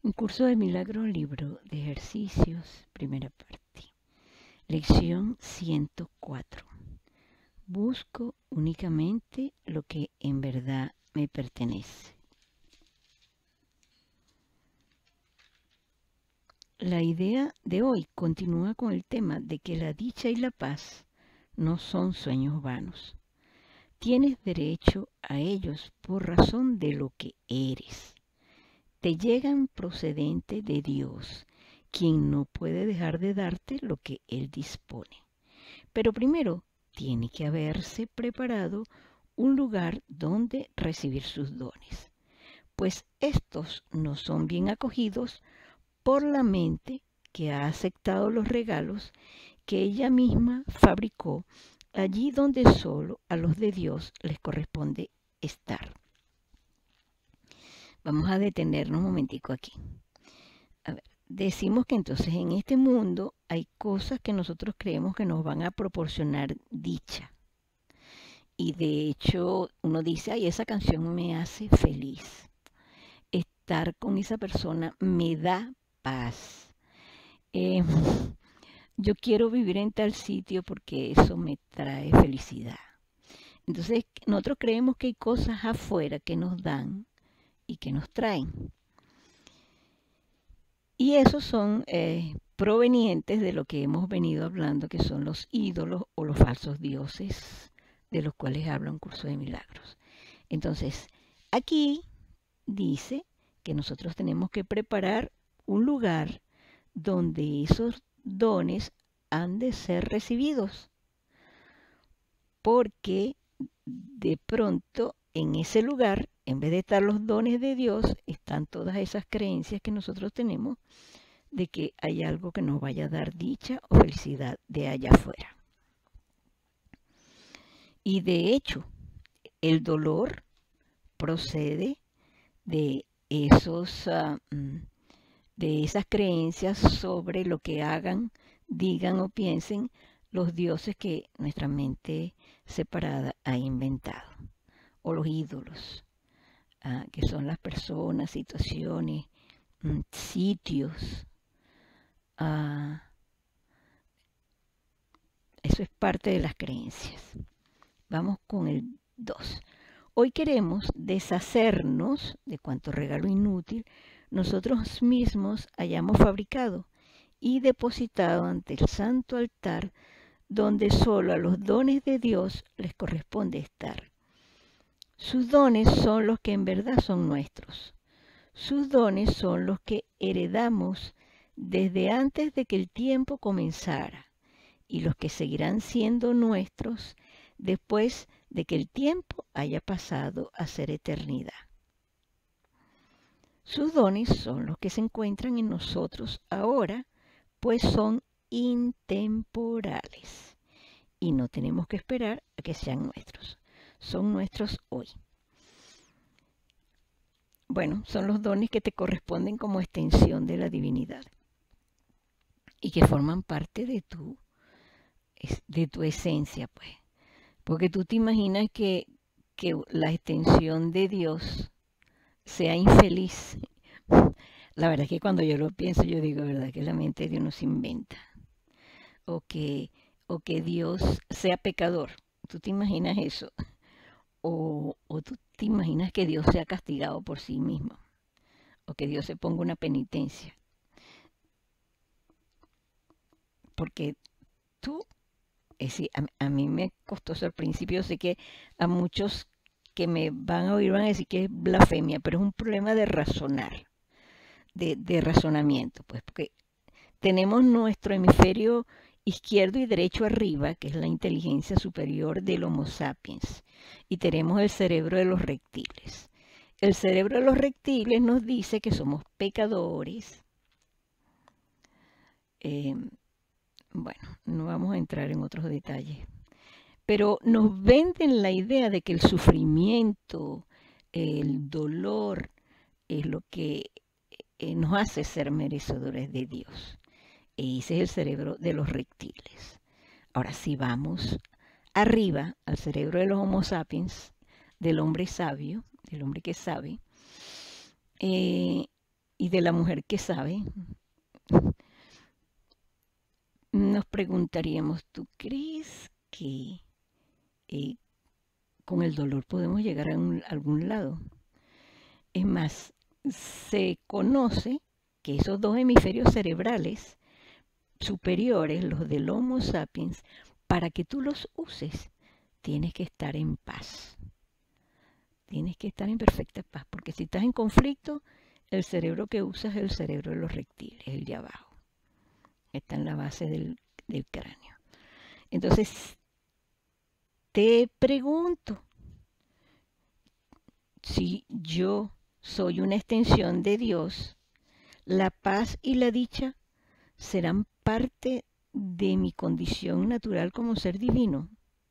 Un curso de milagros, libro de ejercicios, primera parte. Lección 104. Busco únicamente lo que en verdad me pertenece. La idea de hoy continúa con el tema de que la dicha y la paz no son sueños vanos. Tienes derecho a ellos por razón de lo que eres. Te llegan procedente de Dios, quien no puede dejar de darte lo que Él dispone. Pero primero tiene que haberse preparado un lugar donde recibir sus dones, pues estos no son bien acogidos por la mente que ha aceptado los regalos que ella misma fabricó allí donde solo a los de Dios les corresponde estar. Vamos a detenernos un momentico aquí. A ver, decimos que entonces en este mundo hay cosas que nosotros creemos que nos van a proporcionar dicha. Y de hecho uno dice, ay, esa canción me hace feliz. Estar con esa persona me da paz. Yo quiero vivir en tal sitio porque eso me trae felicidad. Entonces nosotros creemos que hay cosas afuera que nos dan y que nos traen. Y esos son provenientes de lo que hemos venido hablando, que son los ídolos o los falsos dioses, de los cuales habla un curso de milagros. Entonces, aquí dice que nosotros tenemos que preparar un lugar donde esos dones han de ser recibidos, porque de pronto en ese lugar, en vez de estar los dones de Dios, están todas esas creencias que nosotros tenemos de que hay algo que nos vaya a dar dicha o felicidad de allá afuera. Y de hecho, el dolor procede de de esas creencias sobre lo que hagan, digan o piensen los dioses que nuestra mente separada ha inventado, o los ídolos, que son las personas, situaciones, sitios. Eso es parte de las creencias. Vamos con el 2. Hoy queremos deshacernos de cuanto regalo inútil nosotros mismos hayamos fabricado y depositado ante el santo altar donde solo a los dones de Dios les corresponde estar. Sus dones son los que en verdad son nuestros. Sus dones son los que heredamos desde antes de que el tiempo comenzara y los que seguirán siendo nuestros después de que el tiempo haya pasado a ser eternidad. Sus dones son los que se encuentran en nosotros ahora, pues son intemporales y no tenemos que esperar a que sean nuestros. Son nuestros hoy. Bueno, son los dones que te corresponden como extensión de la divinidad y que forman parte de tu esencia, pues. Porque tú te imaginas que la extensión de Dios sea infeliz. La verdad es que cuando yo lo pienso, yo digo, ¿verdad? Que la mente de Dios no se inventa. O que Dios sea pecador. ¿Tú te imaginas eso? O tú te imaginas que Dios sea castigado por sí mismo. O que Dios se ponga una penitencia. Porque tú, es decir, a mí me costó eso al principio. Sé que a muchos que me van a oír van a decir que es blasfemia, pero es un problema de razonar, de razonamiento, pues, porque tenemos nuestro hemisferio izquierdo y derecho arriba, que es la inteligencia superior del Homo sapiens, y tenemos el cerebro de los reptiles. El cerebro de los reptiles nos dice que somos pecadores. Bueno, no vamos a entrar en otros detalles, pero nos venden la idea de que el sufrimiento, el dolor, es lo que nos hace ser merecedores de Dios. Ese es el cerebro de los reptiles. Ahora, si vamos arriba al cerebro de los Homo sapiens, del hombre sabio, del hombre que sabe, y de la mujer que sabe, nos preguntaríamos, ¿tú crees que con el dolor podemos llegar a algún lado? Es más, se conoce que esos dos hemisferios cerebrales superiores, los del Homo sapiens, para que tú los uses, tienes que estar en paz. Tienes que estar en perfecta paz, porque si estás en conflicto, el cerebro que usas es el cerebro de los reptiles, el de abajo. Está en la base del cráneo. Entonces, te pregunto, si yo soy una extensión de Dios, la paz y la dicha serán parte de mi condición natural como ser divino.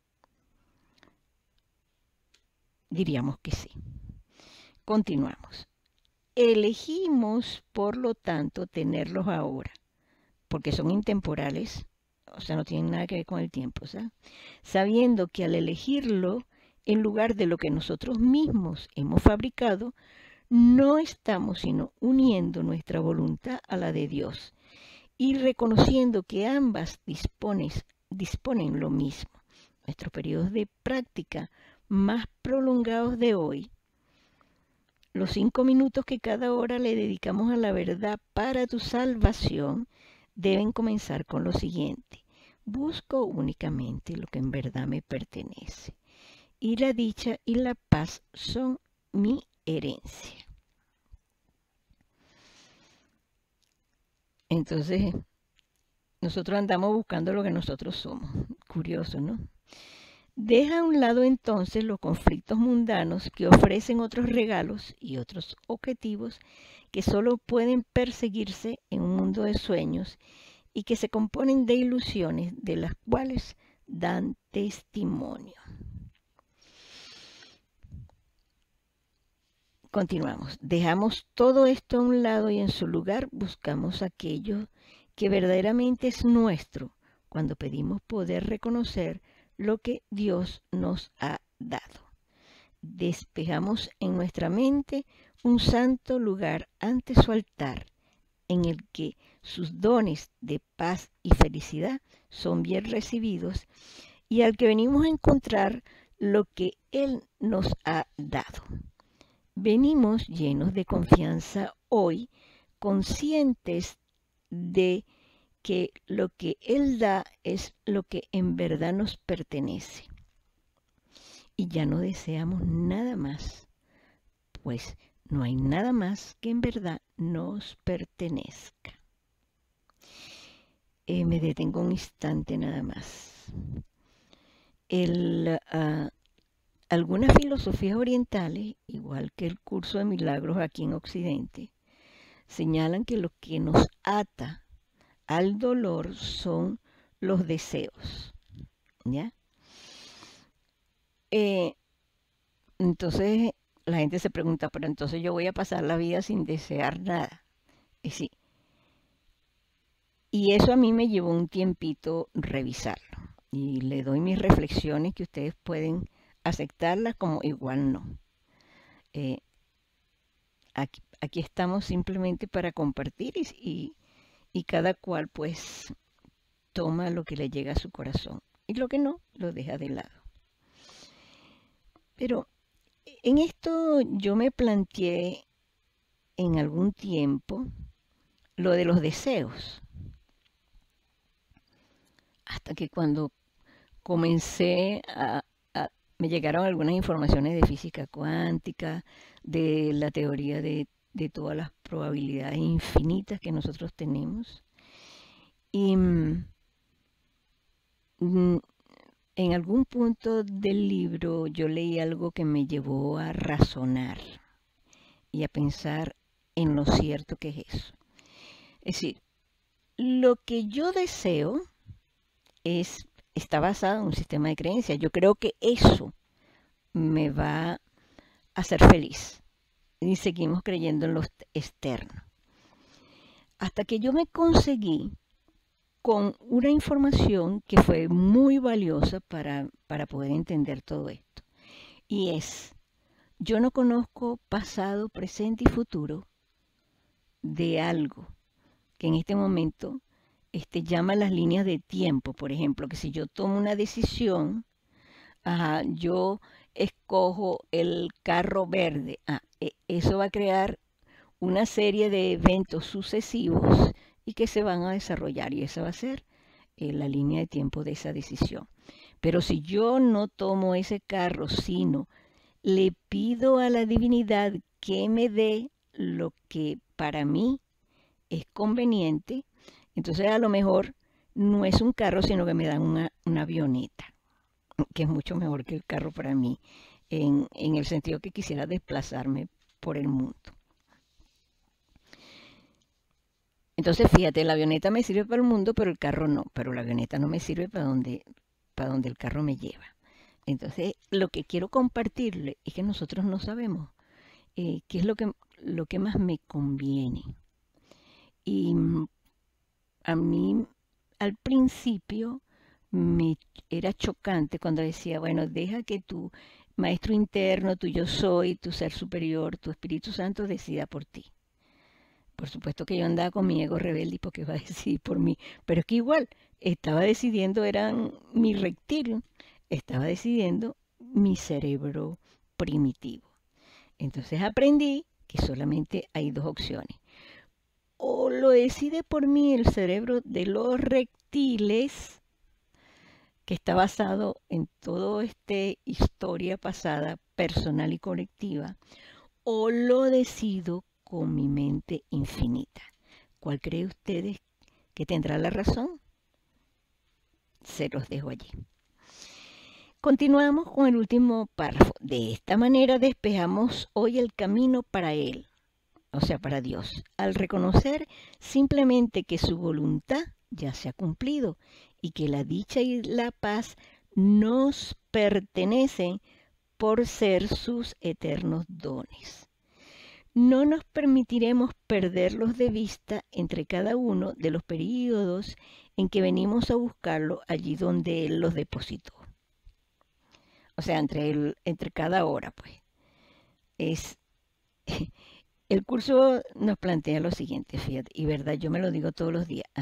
Diríamos que sí. Continuamos. Elegimos, por lo tanto, tenerlos ahora, porque son intemporales, o sea, no tienen nada que ver con el tiempo, ¿sabes? Sabiendo que al elegirlo, en lugar de lo que nosotros mismos hemos fabricado, no estamos sino uniendo nuestra voluntad a la de Dios y reconociendo que ambas disponen lo mismo. Nuestros periodos de práctica más prolongados de hoy, los 5 minutos que cada hora le dedicamos a la verdad para tu salvación, deben comenzar con lo siguiente: busco únicamente lo que en verdad me pertenece, y la dicha y la paz son mi herencia. Entonces, nosotros andamos buscando lo que nosotros somos. Curioso, ¿no? Deja a un lado entonces los conflictos mundanos que ofrecen otros regalos y otros objetivos que solo pueden perseguirse en un mundo de sueños y que se componen de ilusiones de las cuales dan testimonio. Continuamos. Dejamos todo esto a un lado y en su lugar buscamos aquello que verdaderamente es nuestro cuando pedimos poder reconocer lo que Dios nos ha dado. Despejamos en nuestra mente un santo lugar ante su altar, en el que sus dones de paz y felicidad son bien recibidos y al que venimos a encontrar lo que Él nos ha dado. Venimos llenos de confianza hoy, conscientes de que lo que Él da es lo que en verdad nos pertenece. Y ya no deseamos nada más, pues no hay nada más que en verdad nos pertenezca. Me detengo un instante nada más. Algunas filosofías orientales, igual que el curso de milagros aquí en Occidente, señalan que lo que nos ata al dolor son los deseos, ¿ya? Entonces la gente se pregunta, pero entonces yo voy a pasar la vida sin desear nada. Sí. Y eso a mí me llevó un tiempito revisarlo. Y le doy mis reflexiones que ustedes pueden aceptarlas como igual no. Aquí estamos simplemente para compartir y cada cual pues toma lo que le llega a su corazón y lo que no lo deja de lado. Pero en esto yo me planteé en algún tiempo lo de los deseos. Hasta que cuando comencé me llegaron algunas informaciones de física cuántica, de la teoría de todas las probabilidades infinitas que nosotros tenemos. Y en algún punto del libro yo leí algo que me llevó a razonar y a pensar en lo cierto que es eso. Es decir, lo que yo deseo está basado en un sistema de creencias. Yo creo que eso me va a hacer feliz. Y seguimos creyendo en lo externo. Hasta que yo me conseguí con una información que fue muy valiosa para poder entender todo esto. Y yo no conozco pasado, presente y futuro de algo que en este momento llama las líneas de tiempo. Por ejemplo, que si yo tomo una decisión, yo escojo el carro verde, eso va a crear una serie de eventos sucesivos y que se van a desarrollar, y esa va a ser la línea de tiempo de esa decisión. Pero si yo no tomo ese carro, sino le pido a la divinidad que me dé lo que para mí es conveniente, entonces a lo mejor no es un carro, sino que me dan una avioneta, que es mucho mejor que el carro para mí, en el sentido que quisiera desplazarme por el mundo. Entonces, fíjate, la avioneta me sirve para el mundo, pero el carro no. Pero la avioneta no me sirve para donde el carro me lleva. Entonces, lo que quiero compartirle es que nosotros no sabemos qué es lo que más me conviene. Y a mí, al principio, me era chocante cuando decía, bueno, deja que tu maestro interno, tu yo soy, tu ser superior, tu Espíritu Santo decida por ti. Por supuesto que yo andaba con mi ego rebelde porque iba a decidir por mí, pero es que igual estaba decidiendo, eran mi reptil, estaba decidiendo mi cerebro primitivo. Entonces aprendí que solamente hay dos opciones. O lo decide por mí el cerebro de los reptiles, que está basado en toda esta historia pasada, personal y colectiva, o lo decido con mi mente infinita. ¿Cuál cree ustedes que tendrá la razón? Se los dejo allí. Continuamos con el último párrafo. De esta manera despejamos hoy el camino para Él, o sea, para Dios, al reconocer simplemente que su voluntad ya se ha cumplido y que la dicha y la paz nos pertenecen por ser sus eternos dones. No nos permitiremos perderlos de vista entre cada uno de los períodos en que venimos a buscarlo allí donde Él los depositó. O sea, entre cada hora, pues. El curso nos plantea lo siguiente, fíjate, y verdad, yo me lo digo todos los días.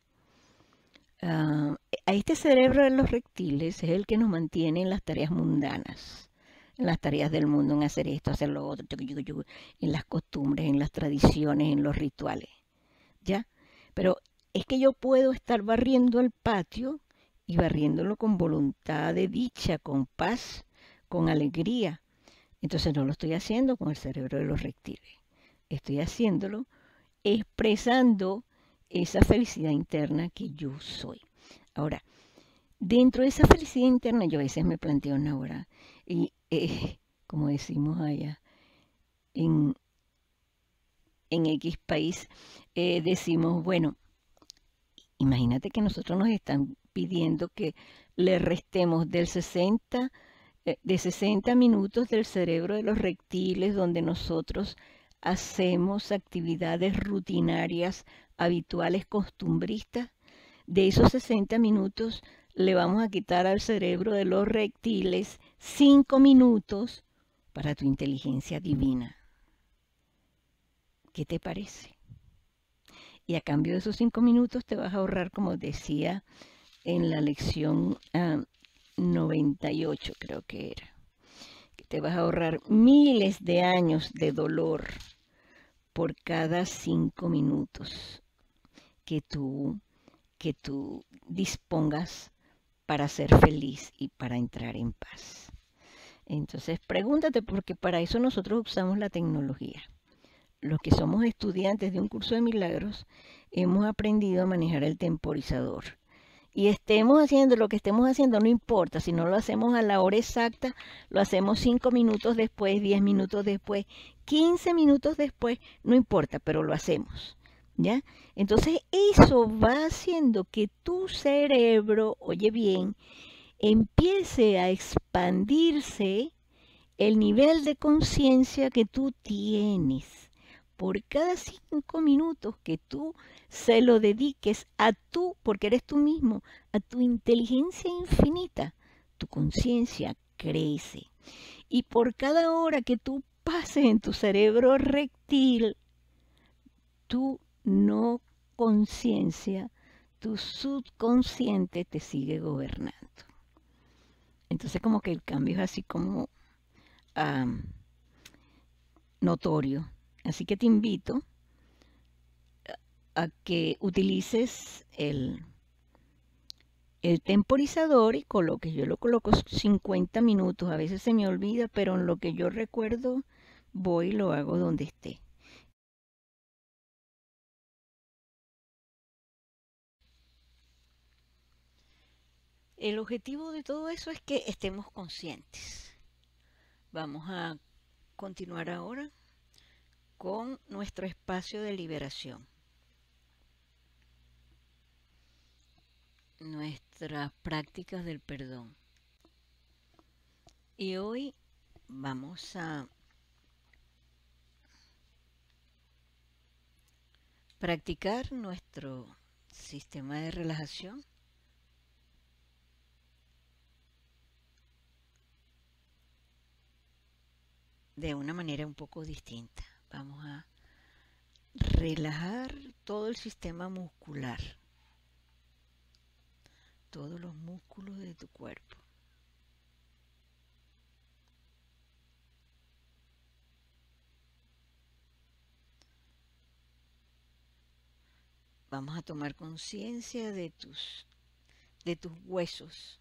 A este cerebro de los reptiles es el que nos mantiene en las tareas mundanas, en las tareas del mundo, en hacer esto, hacer lo otro, en las costumbres, en las tradiciones, en los rituales, ¿ya? Pero es que yo puedo estar barriendo el patio y barriéndolo con voluntad de dicha, con paz, con alegría. Entonces no lo estoy haciendo con el cerebro de los reptiles. Estoy haciéndolo expresando esa felicidad interna que yo soy. Ahora, dentro de esa felicidad interna, yo a veces me planteo una hora, y como decimos allá en X país, decimos, bueno, imagínate que nosotros nos están pidiendo que le restemos de 60 minutos del cerebro de los reptiles, donde nosotros hacemos actividades rutinarias, habituales, costumbristas. De esos 60 minutos le vamos a quitar al cerebro de los reptiles 5 minutos para tu inteligencia divina. ¿Qué te parece? Y a cambio de esos 5 minutos te vas a ahorrar, como decía en la lección 98, creo que era, que te vas a ahorrar miles de años de dolor por cada 5 minutos que tú dispongas para ser feliz y para entrar en paz. Entonces pregúntate, porque para eso nosotros usamos la tecnología. Los que somos estudiantes de un curso de milagros hemos aprendido a manejar el temporizador. Y estemos haciendo lo que estemos haciendo, no importa, si no lo hacemos a la hora exacta, lo hacemos 5 minutos después, 10 minutos después, 15 minutos después, no importa, pero lo hacemos. ¿Ya? Entonces eso va haciendo que tu cerebro, oye bien, empiece a expandirse el nivel de conciencia que tú tienes. Por cada 5 minutos que tú se lo dediques a tú, porque eres tú mismo, a tu inteligencia infinita, tu conciencia crece. Y por cada hora que tú pases en tu cerebro reptil, tu no conciencia, tu subconsciente te sigue gobernando. Entonces como que el cambio es así como um, notorio. Así que te invito a que utilices el temporizador y coloques. Yo lo coloco 50 minutos. A veces se me olvida, pero en lo que yo recuerdo voy y lo hago donde esté. El objetivo de todo eso es que estemos conscientes. Vamos a continuar ahora con nuestro espacio de liberación, nuestras prácticas del perdón. Y hoy vamos a practicar nuestro sistema de relajación de una manera un poco distinta. Vamos a relajar todo el sistema muscular, todos los músculos de tu cuerpo. Vamos a tomar conciencia de tus huesos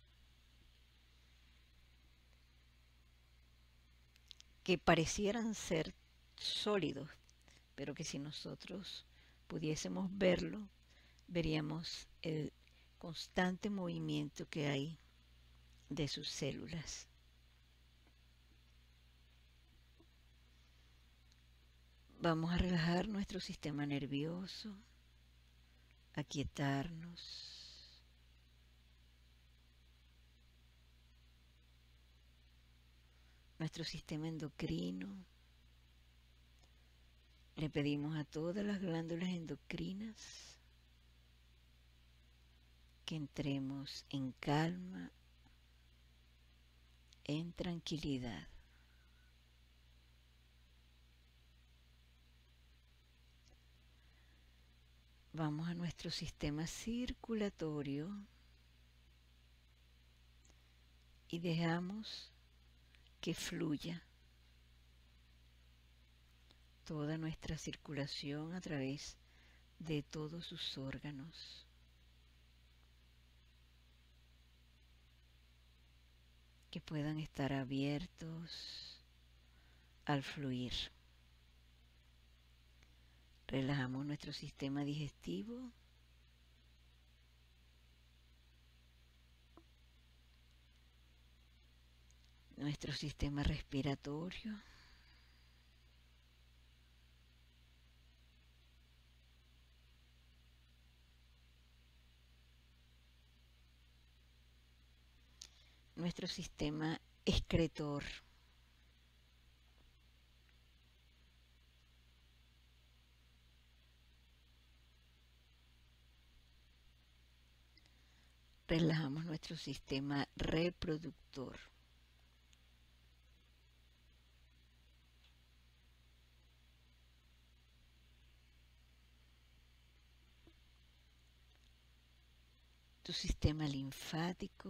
que parecieran ser sólidos, pero que si nosotros pudiésemos verlo, veríamos el constante movimiento que hay de sus células. Vamos a relajar nuestro sistema nervioso, aquietarnos. Nuestro sistema endocrino. Le pedimos a todas las glándulas endocrinas que entremos en calma, en tranquilidad. Vamos a nuestro sistema circulatorio y dejamos que fluya toda nuestra circulación a través de todos sus órganos, que puedan estar abiertos al fluir. Relajamos nuestro sistema digestivo, nuestro sistema respiratorio, nuestro sistema excretor, relajamos nuestro sistema reproductor. Tu sistema linfático,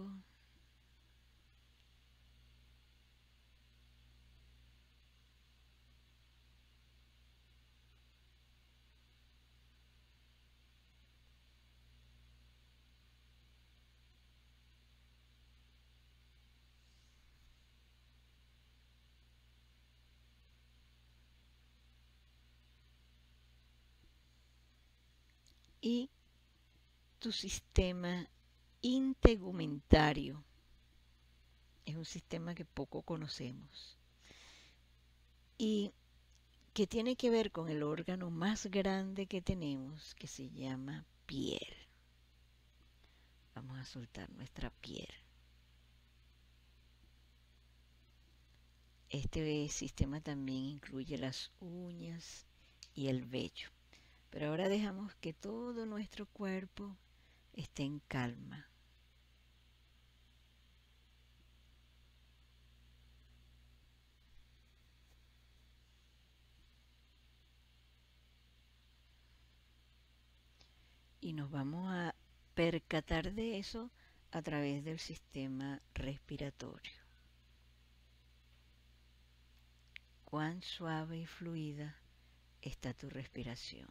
y tu sistema integumentario. Es un sistema que poco conocemos y que tiene que ver con el órgano más grande que tenemos, que se llama piel. Vamos a soltar nuestra piel. Este sistema también incluye las uñas y el vello. Pero ahora dejamos que todo nuestro cuerpo esté en calma. Y nos vamos a percatar de eso a través del sistema respiratorio. Cuán suave y fluida está tu respiración.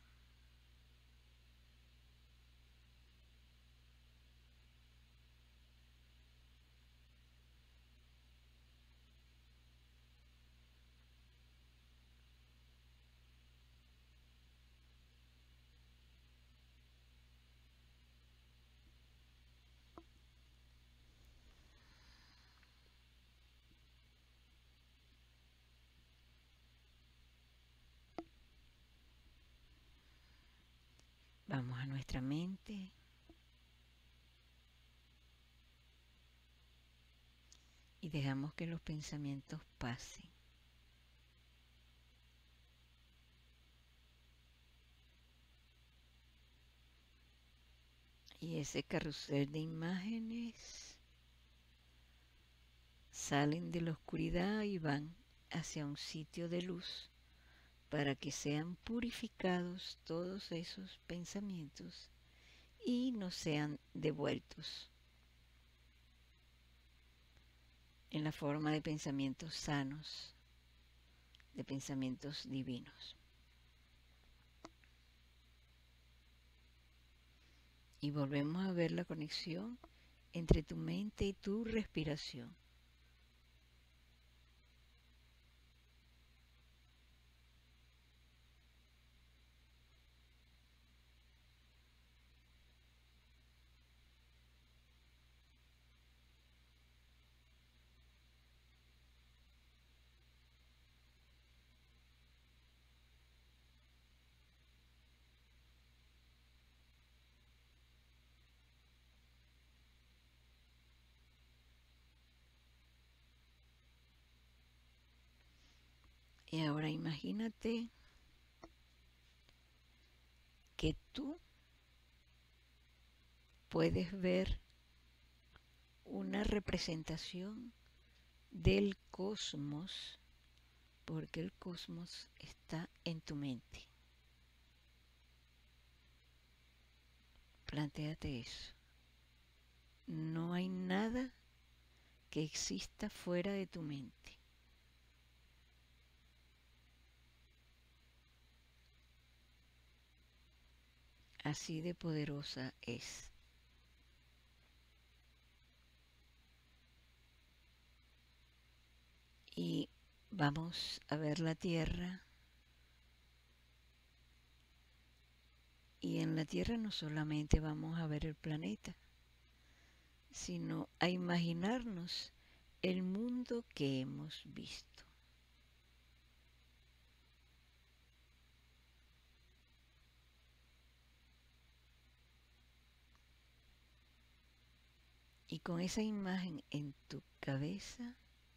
Vamos a nuestra mente y dejamos que los pensamientos pasen. Y ese carrusel de imágenes salen de la oscuridad y van hacia un sitio de luz para que sean purificados todos esos pensamientos y no sean devueltos en la forma de pensamientos sanos, de pensamientos divinos. Y volvemos a ver la conexión entre tu mente y tu respiración. Y ahora imagínate que tú puedes ver una representación del cosmos, porque el cosmos está en tu mente. Plantéate eso. No hay nada que exista fuera de tu mente. Así de poderosa es. Y vamos a ver la Tierra. Y en la Tierra no solamente vamos a ver el planeta, sino a imaginarnos el mundo que hemos visto. Y con esa imagen en tu cabeza,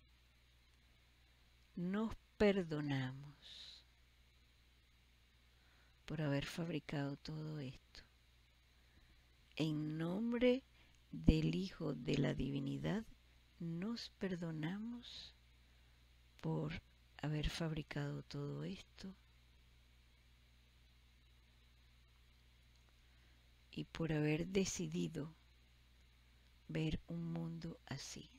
nos perdonamos por haber fabricado todo esto. En nombre del Hijo de la Divinidad, nos perdonamos por haber fabricado todo esto y por haber decidido ver un mundo así.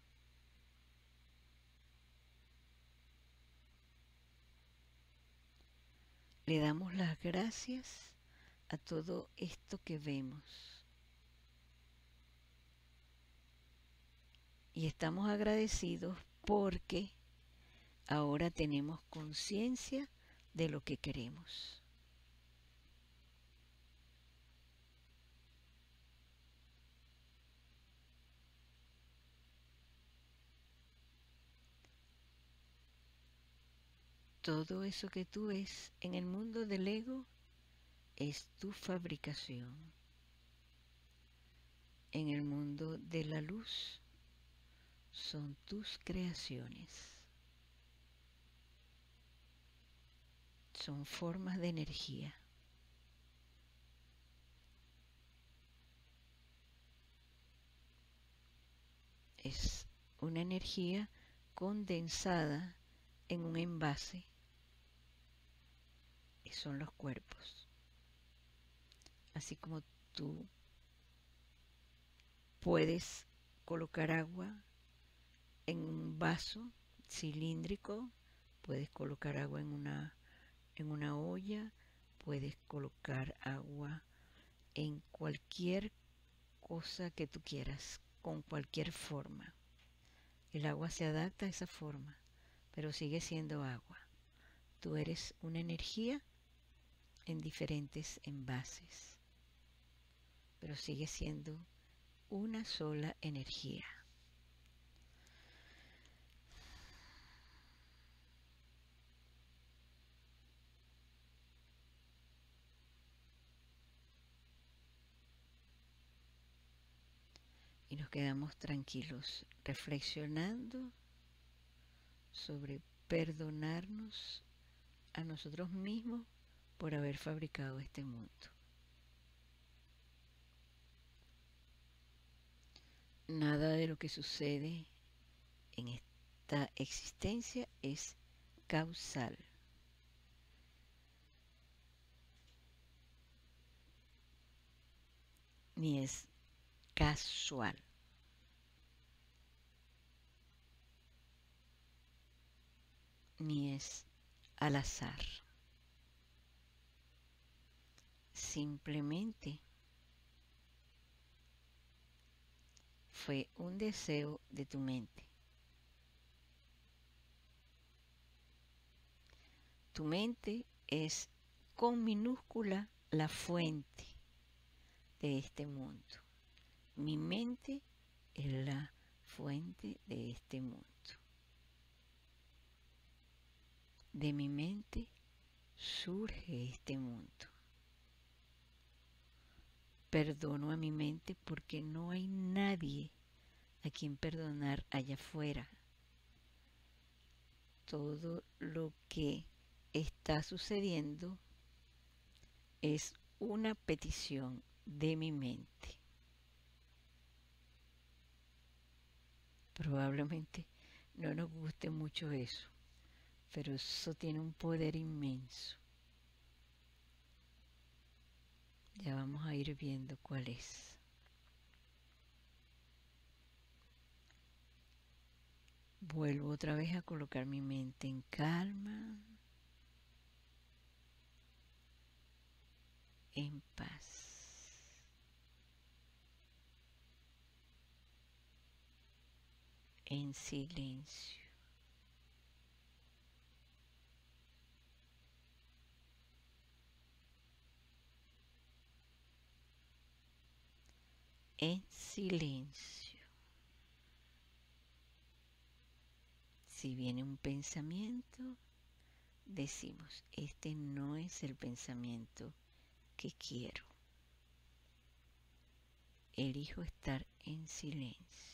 Le damos las gracias a todo esto que vemos y estamos agradecidos porque ahora tenemos conciencia de lo que queremos. Todo eso que tú ves en el mundo del ego es tu fabricación. En el mundo de la luz son tus creaciones. Son formas de energía. Es una energía condensada en un envase, y son los cuerpos. así como tú puedes colocar agua en un vaso cilíndrico, puedes colocar agua en una olla, puedes colocar agua en cualquier cosa que tú quieras, con cualquier forma. El agua se adapta a esa forma, pero sigue siendo agua. Tú eres una energía en diferentes envases, pero sigue siendo una sola energía. Y nos quedamos tranquilos reflexionando sobre perdonarnos a nosotros mismos por haber fabricado este mundo. Nada de lo que sucede en esta existencia es causal. Ni es casual. Ni es al azar. Simplemente fue un deseo de tu mente. Tu mente es con minúscula la fuente de este mundo. Mi mente es la fuente de este mundo. De mi mente surge este mundo. Perdono a mi mente porque no hay nadie a quien perdonar allá afuera. Todo lo que está sucediendo es una petición de mi mente. Probablemente no nos guste mucho eso, pero eso tiene un poder inmenso. Ya vamos a ir viendo cuál es. Vuelvo otra vez a colocar mi mente en calma, en paz. En silencio. En silencio. Si viene un pensamiento, decimos, este no es el pensamiento que quiero. Elijo estar en silencio.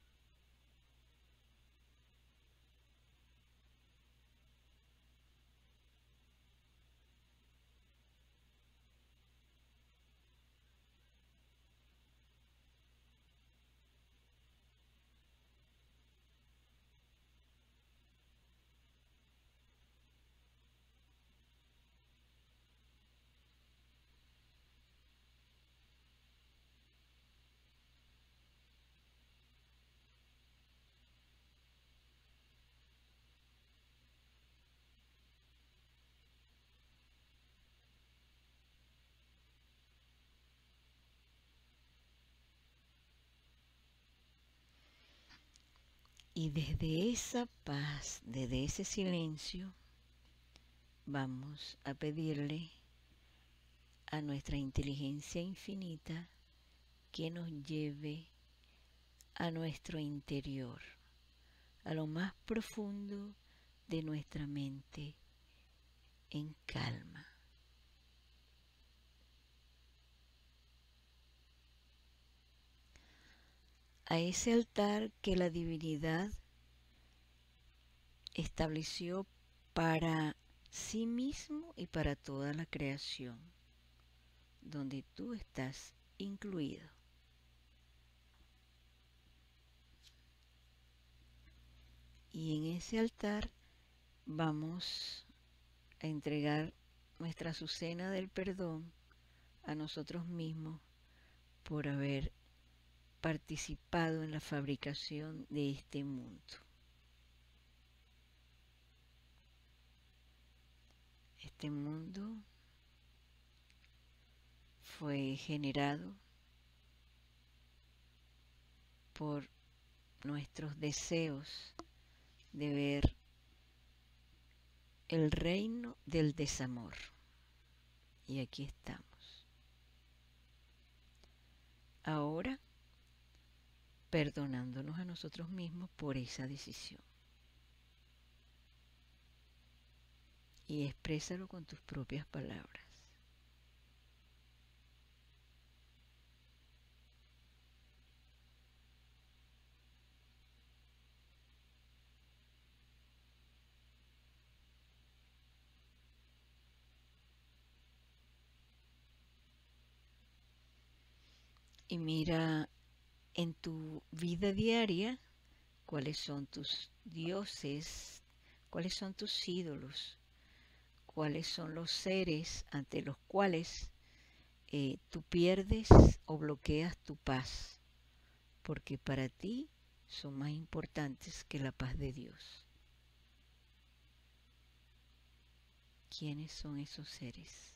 Y desde esa paz, desde ese silencio, vamos a pedirle a nuestra inteligencia infinita que nos lleve a nuestro interior, a lo más profundo de nuestra mente, en calma. A ese altar que la divinidad estableció para sí mismo y para toda la creación, donde tú estás incluido. Y en ese altar vamos a entregar nuestra azucena del perdón a nosotros mismos por haber participado en la fabricación de este mundo. Este mundo fue generado por nuestros deseos de ver el reino del desamor. Y aquí estamos. Ahora, perdonándonos a nosotros mismos por esa decisión. Y exprésalo con tus propias palabras. Y mira en tu vida diaria cuáles son tus dioses, cuáles son tus ídolos, cuáles son los seres ante los cuales tú pierdes o bloqueas tu paz, porque para ti son más importantes que la paz de Dios. ¿Quiénes son esos seres?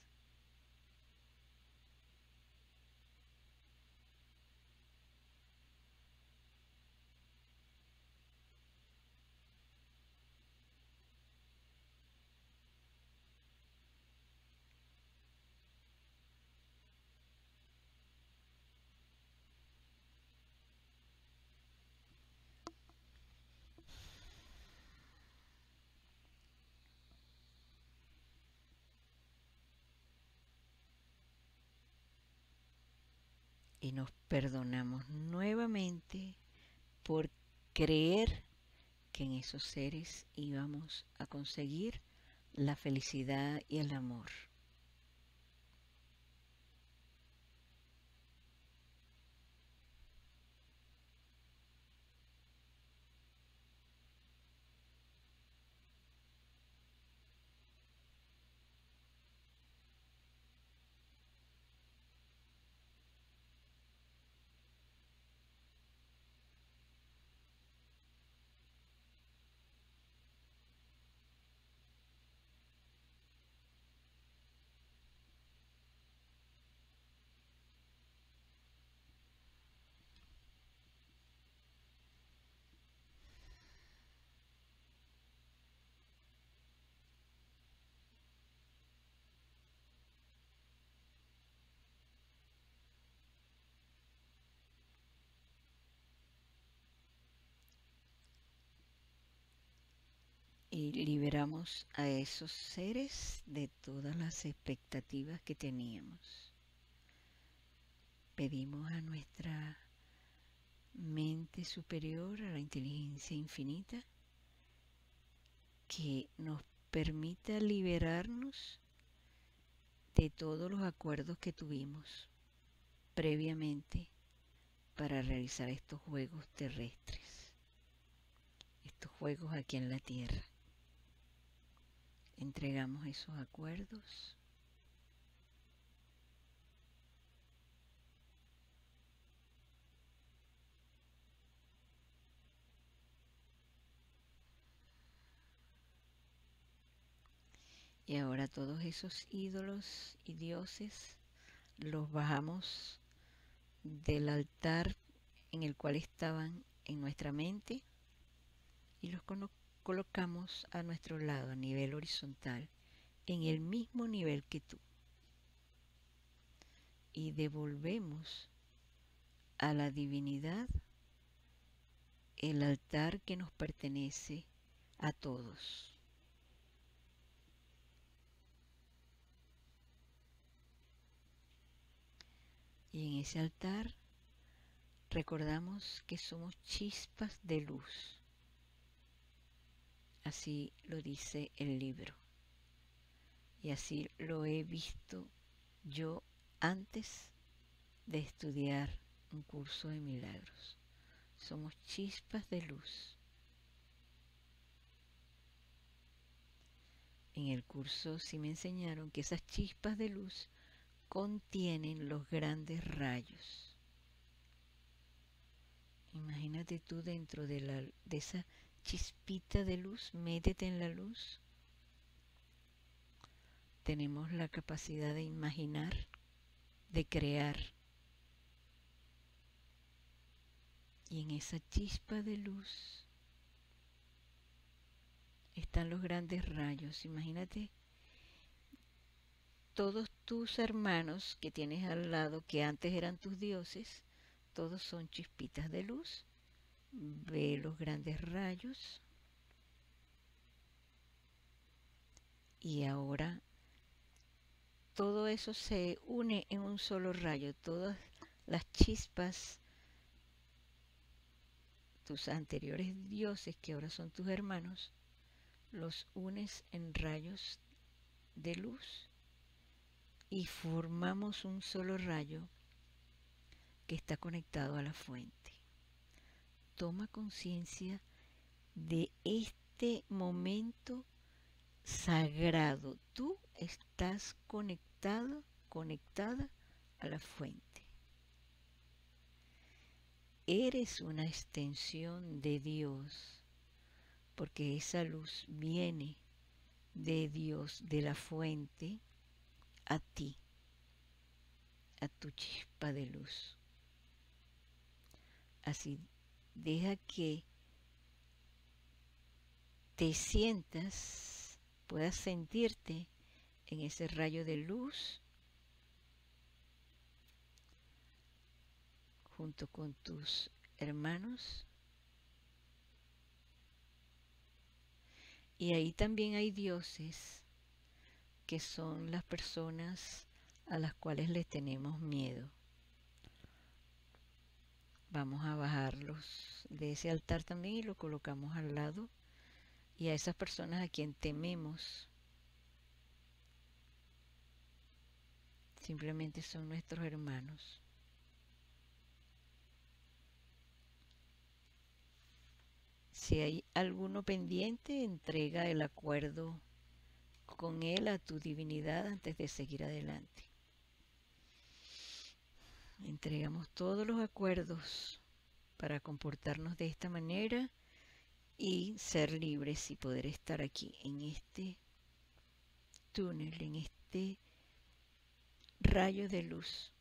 Y nos perdonamos nuevamente por creer que en esos seres íbamos a conseguir la felicidad y el amor. Y liberamos a esos seres de todas las expectativas que teníamos. Pedimos a nuestra mente superior, a la inteligencia infinita, que nos permita liberarnos de todos los acuerdos que tuvimos previamente para realizar estos juegos terrestres, estos juegos aquí en la Tierra. Entregamos esos acuerdos y ahora todos esos ídolos y dioses los bajamos del altar en el cual estaban en nuestra mente y los colocamos a nuestro lado a nivel horizontal, en el mismo nivel que tú. Y devolvemos a la divinidad el altar que nos pertenece a todos. Y en ese altar recordamos que somos chispas de luz. Así lo dice el libro. Y así lo he visto yo antes de estudiar un curso de milagros. Somos chispas de luz. En el curso sí me enseñaron que esas chispas de luz contienen los grandes rayos. Imagínate tú dentro de esa chispita de luz, métete en la luz. Tenemos la capacidad de imaginar, de crear. Y en esa chispa de luz están los grandes rayos. Imagínate todos tus hermanos que tienes al lado, que antes eran tus dioses, todos son chispitas de luz. Ve los grandes rayos. Y ahora todo eso se une en un solo rayo. Todas las chispas, tus anteriores dioses, que ahora son tus hermanos, los unes en rayos de luz y formamos un solo rayo que está conectado a la fuente. Toma conciencia de este momento sagrado. Tú estás conectado, conectada a la fuente. Eres una extensión de Dios, porque esa luz viene de Dios, de la fuente, a ti, a tu chispa de luz. Así, deja que te sientas, puedas sentirte en ese rayo de luz junto con tus hermanos. Y ahí también hay dioses que son las personas a las cuales les tenemos miedo. Vamos a bajarlos de ese altar también y lo colocamos al lado. Y a esas personas a quien tememos, simplemente son nuestros hermanos. Si hay alguno pendiente, entrega el acuerdo con él a tu divinidad antes de seguir adelante. Entregamos todos los acuerdos para comportarnos de esta manera y ser libres y poder estar aquí en este túnel, en este rayo de luz.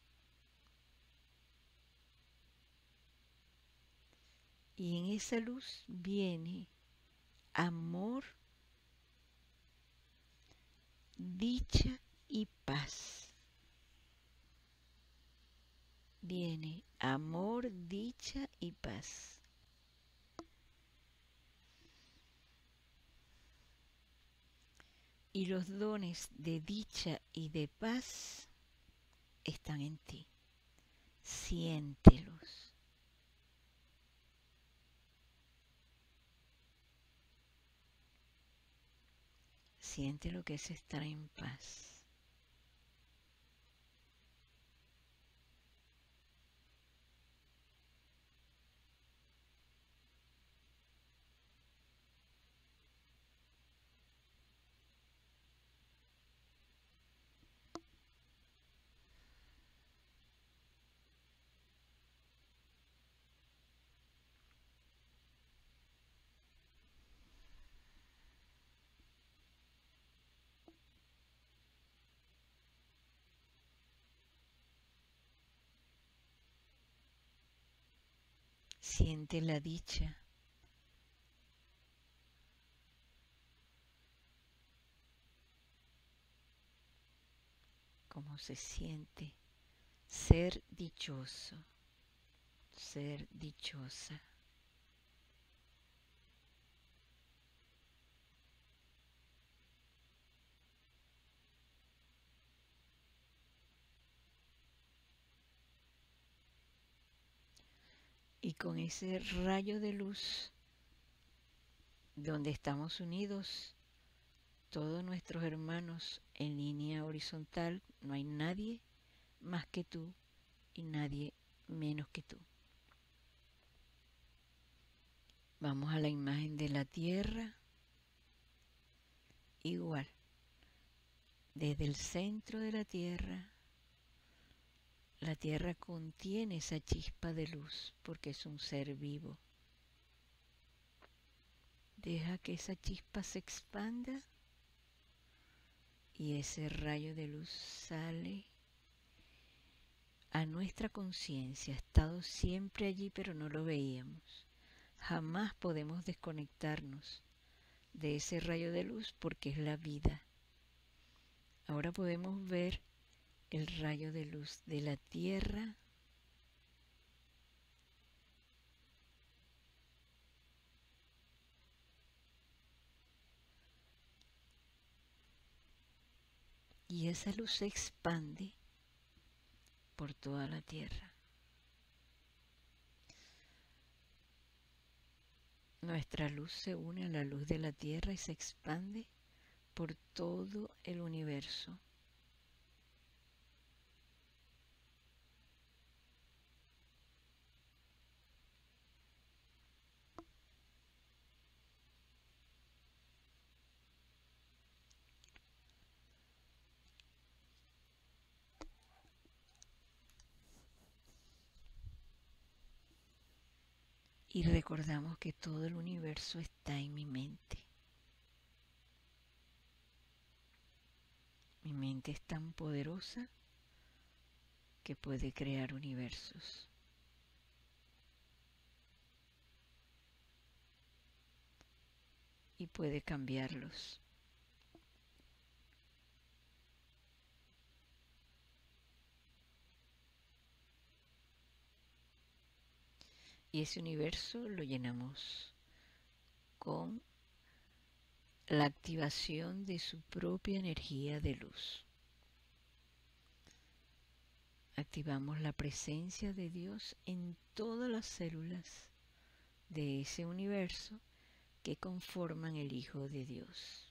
Y en esa luz viene amor, dicha y paz. Viene amor, dicha y paz. Y los dones de dicha y de paz están en ti. Siéntelos. Siente lo que es estar en paz. Siente la dicha. Cómo se siente ser dichoso, ser dichosa. Y con ese rayo de luz donde estamos unidos, todos nuestros hermanos en línea horizontal, no hay nadie más que tú y nadie menos que tú. Vamos a la imagen de la tierra, igual, desde el centro de la tierra La tierra contiene esa chispa de luz porque es un ser vivo. Deja que esa chispa se expanda y ese rayo de luz sale a nuestra conciencia. Ha estado siempre allí, pero no lo veíamos. Jamás podemos desconectarnos de ese rayo de luz porque es la vida. Ahora podemos ver el rayo de luz de la tierra y esa luz se expande por toda la tierra. Nuestra luz se une a la luz de la tierra y se expande por todo el universo. Y recordamos que todo el universo está en mi mente. Mi mente es tan poderosa que puede crear universos. Y puede cambiarlos. Y ese universo lo llenamos con la activación de su propia energía de luz. Activamos la presencia de Dios en todas las células de ese universo que conforman el Hijo de Dios.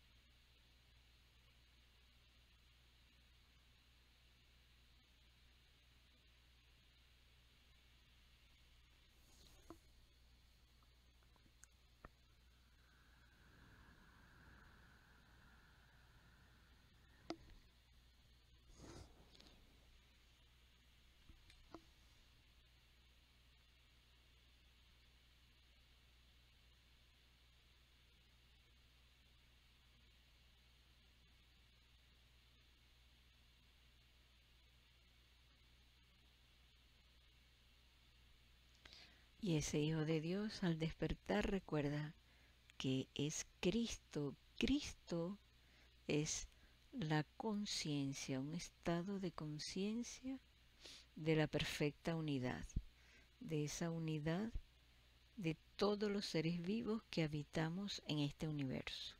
Y ese Hijo de Dios al despertar recuerda que es Cristo. Cristo es la conciencia, un estado de conciencia de la perfecta unidad, de esa unidad de todos los seres vivos que habitamos en este universo.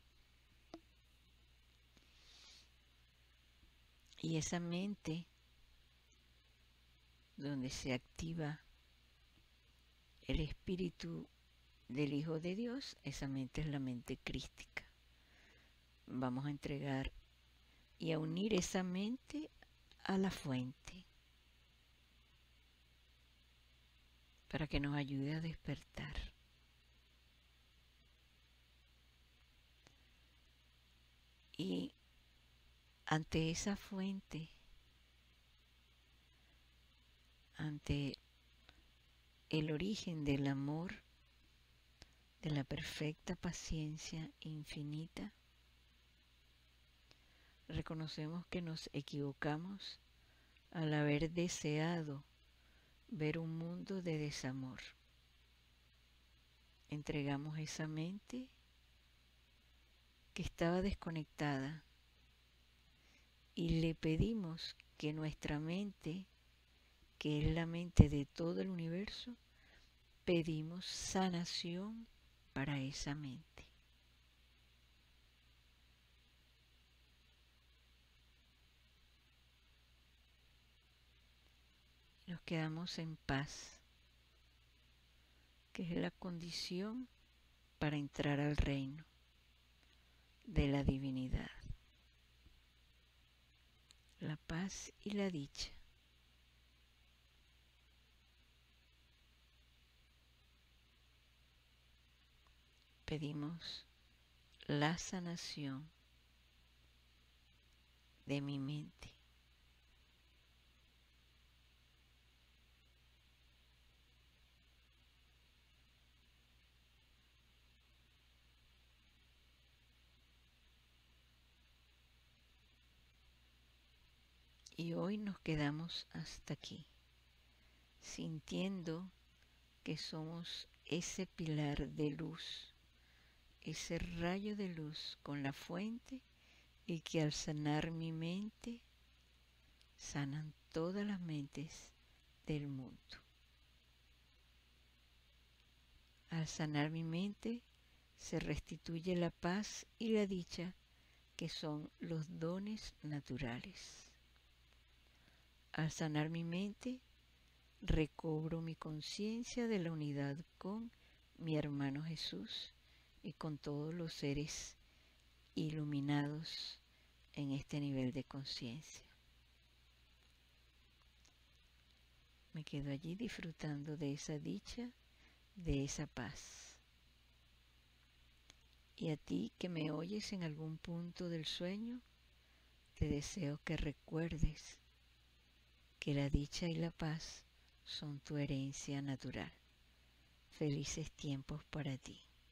Y esa mente donde se activa el espíritu del Hijo de Dios, esa mente es la mente crística. Vamos a entregar y a unir esa mente a la fuente para que nos ayude a despertar. Y ante esa fuente, ante el origen del amor, de la perfecta paciencia infinita, reconocemos que nos equivocamos al haber deseado ver un mundo de desamor. Entregamos esa mente que estaba desconectada y le pedimos que nuestra mente, que es la mente de todo el universo, pedimos sanación para esa mente. Nos quedamos en paz, que es la condición para entrar al reino de la divinidad. La paz y la dicha. Pedimos la sanación de mi mente. Y hoy nos quedamos hasta aquí, sintiendo que somos ese pilar de luz, ese rayo de luz con la fuente, y que al sanar mi mente, sanan todas las mentes del mundo. Al sanar mi mente, se restituye la paz y la dicha, que son los dones naturales. Al sanar mi mente, recobro mi conciencia de la unidad con mi hermano Jesús y con todos los seres iluminados en este nivel de conciencia. Me quedo allí disfrutando de esa dicha, de esa paz. Y a ti que me oyes en algún punto del sueño, te deseo que recuerdes que la dicha y la paz son tu herencia natural. Felices tiempos para ti.